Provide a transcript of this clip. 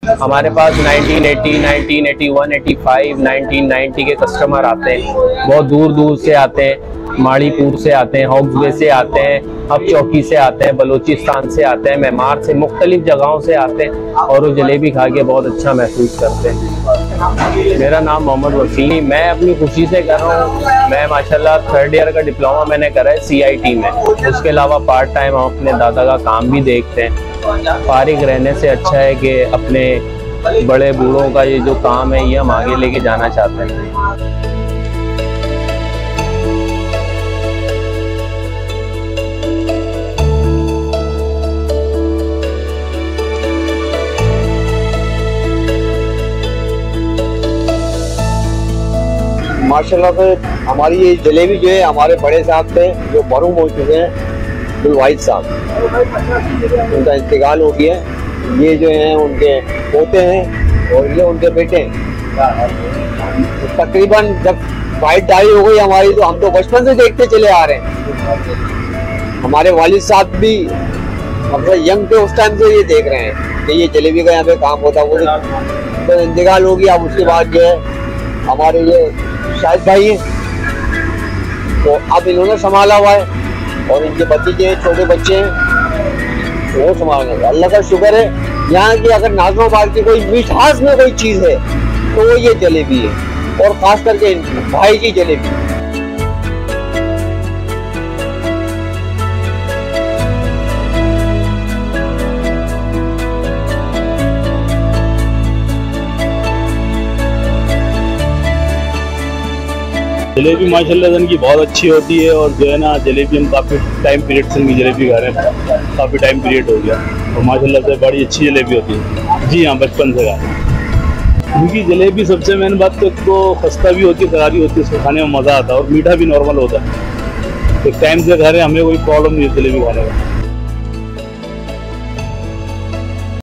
हमारे पास 1980, 1981, 85, 1990 के कस्टमर आते हैं। बहुत दूर दूर से आते हैं, माड़ीपुर से आते हैं, हॉक्सवे से आते हैं, अब चौकी से आते हैं, बलूचिस्तान से आते हैं, मेमार से, मुख्तलिफ जगहों से आते हैं और वो जलेबी खा के बहुत अच्छा महसूस करते हैं। मेरा नाम मोहम्मद वसीम, मैं अपनी खुशी से कर रहा हूँ। मैं माशाल्लाह 3rd ईयर का डिप्लोमा मैंने करा है CIT में। उसके अलावा पार्ट टाइम हम अपने दादा का काम भी देखते हैं। फारिग रहने से अच्छा है कि अपने बड़े बूढ़ों का ये जो काम है ये हम आगे लेके जाना चाहते हैं। माशाल्लाह से हमारी ये जलेबी जो है हमारे बड़े साहब थे जो मरूम हो चुके हैं, गुलवाहिद साहब, उनका इंतकाल हो गया। ये जो हैं उनके पोते हैं और ये उनके बेटे हैं। तकरीबन जब फाइट डाली हो गई हमारी तो हम तो बचपन से देखते चले आ रहे हैं। हमारे वालिद साहब भी हम यंग थे उस टाइम से ये देख रहे हैं कि ये जलेबी का यहाँ पे काम होता वो तो इंतकाल हो गया। अब उसके बाद जो है हमारे ये शाहिद भाई हैं, तो अब इन्होंने संभाला हुआ है और इनके भतीजे छोटे बच्चे हैं तो वो संभाल रहे हैं। अल्लाह का शुक्र है। यहाँ की अगर नाज़िमाबाद की कोई मिठास में कोई चीज़ है तो वो ये जलेबी है और ख़ास करके भाई की जलेबी। जलेबी माशाल्लाह इनकी बहुत अच्छी होती है और जो है ना जलेबी हम काफ़ी टाइम पीरियड से इनकी जलेबी खा रहे हैं, काफ़ी टाइम पीरियड हो गया और माशाल्लाह से बड़ी अच्छी जलेबी होती है। जी हाँ, बचपन से खा रहे हैं। इनकी जलेबी सबसे मेन बात तो खस्ता भी होती है, करारी होती है, उसको खाने में मज़ा आता है और मीठा भी नॉर्मल होता है। एक टाइम से खा रहे हैं, हमें कोई प्रॉब्लम नहीं है जलेबी खाने का।